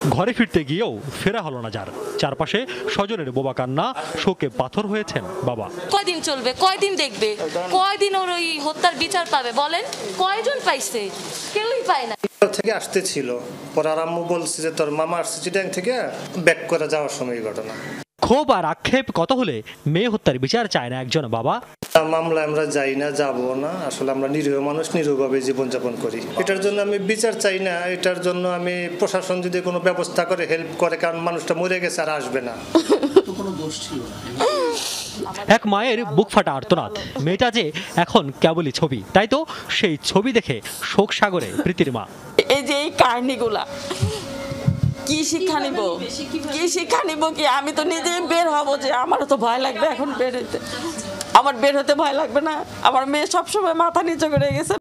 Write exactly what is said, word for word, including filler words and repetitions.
ঘরে ফিরতে গিয়েও ফেরা হলো না যার। চারপাশে স্বজনের বোবা কান্না, শোকে পাথর হয়েছেন বাবা। কয়দিন চলবে, কয়দিন দেখবে, কয়দিন ওর ওই হত্যার বিচার পাবে বলেন? কয়জন পাইছে? কেউই পায় না। থেকে আসতেছিল, পর আর আম্মু বলছে যে তোর মামা আসছে চিটাং থেকে, ব্যাক করে যাওয়ার সময় ঘটনা। ক্ষোভ আর আক্ষেপ কত হলে মেয়ে হত্যার বিচার চায় না একজন বাবা। মামলা আমরা যাই না, যাব না, আসলে আমরা নিরীহ মানুষ, নিরীহভাবে জীবনযাপন করি। এটার জন্য আমি বিচার চাই না, এটার জন্য আমি প্রশাসন যদি কোনো ব্যবস্থা করে, হেল্প করে, কারণ মানুষটা মরে গেছে আর আসবে না। এক মায়ের বুক ফাটা আর্তনাদ, মেয়েটা যে এখন কেবলই ছবি, তাই তো সেই ছবি দেখে শোক সাগরে প্রীতির মা। এই যে এই কাহিনীগুলা কি শিক্ষা নিব, কি শিক্ষা নিব কি? আমি তো নিজেই বের হবো, যে আমারও তো ভয় লাগবে এখন বের হতে। আমার বের হতে ভয় লাগবে না? আমার মেয়ে সবসময় মাথা নিচু করে গেছে।